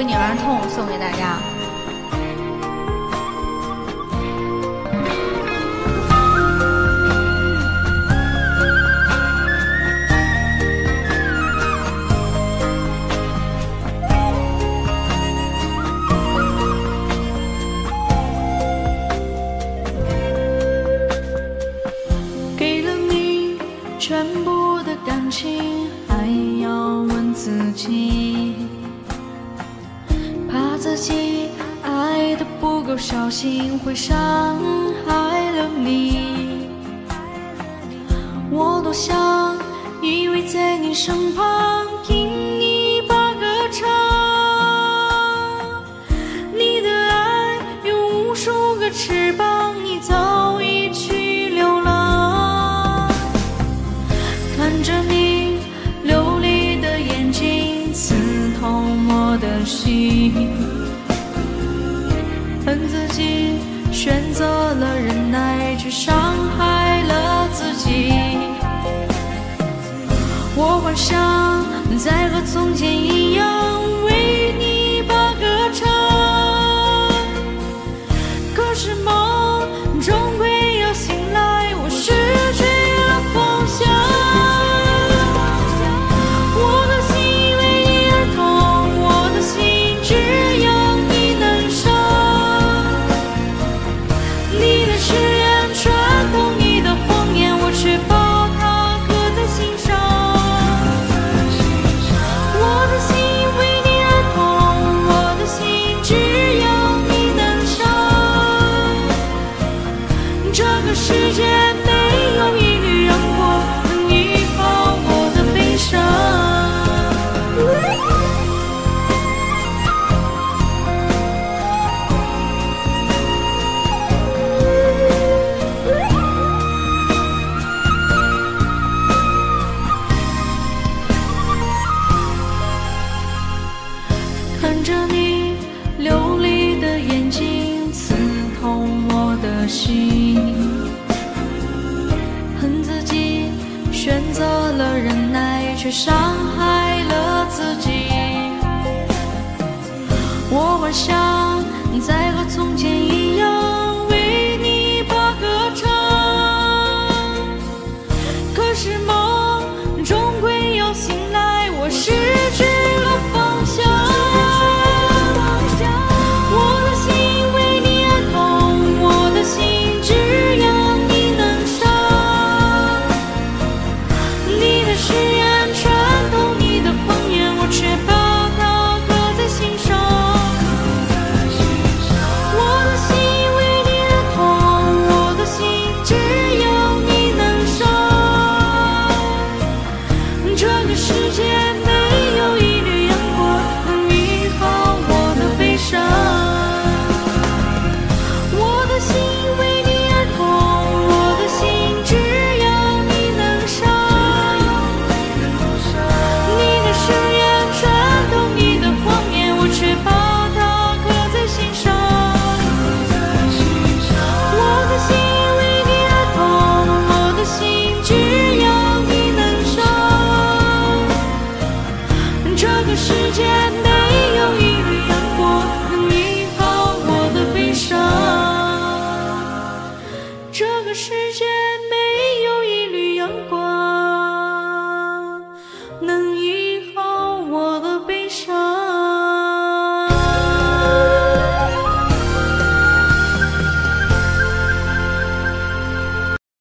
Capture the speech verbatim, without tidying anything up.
为你而痛送给大家。 给了你全部的感情，还要问自己，怕自己爱得不够小心，会伤害了你。我多想依偎在你身旁，听你把歌唱，你的爱有无数个翅膀，你早已去流浪。看着你流离的眼睛，刺痛我的心，恨自己选择了忍耐，却伤害了自己。我幻想再和从前一样为你把歌唱，可是梦终归要醒来，我失去了方向。我的心为你而痛，我的心只要你能伤，你的誓言穿透你的谎言，我却把它刻在心上。我的心为你而痛，我的心只要你能伤，这个世界没有一缕阳光能医好我的悲伤。看着你流离的眼睛，刺痛我的心，恨自己选择了忍耐，却伤害了自己。我幻想再和从前一样为你把歌唱，可是梦终归要醒来，我失去了方向。我的心为你而痛，我的心只要你能伤，你的誓言穿透你的谎言，我却把它刻在心上。我的心为你而痛，我的心只要你能伤，这个世界没有一缕阳光能医好我的悲伤。我的心为你而痛，我的心只要你能伤，你的誓言穿透你的谎言，我却把它刻在心上。我的心为你而痛，我的心只要你能伤，这个世界没有一缕阳光能医好我的悲伤，这个世界没有一缕阳光能医好我的悲伤。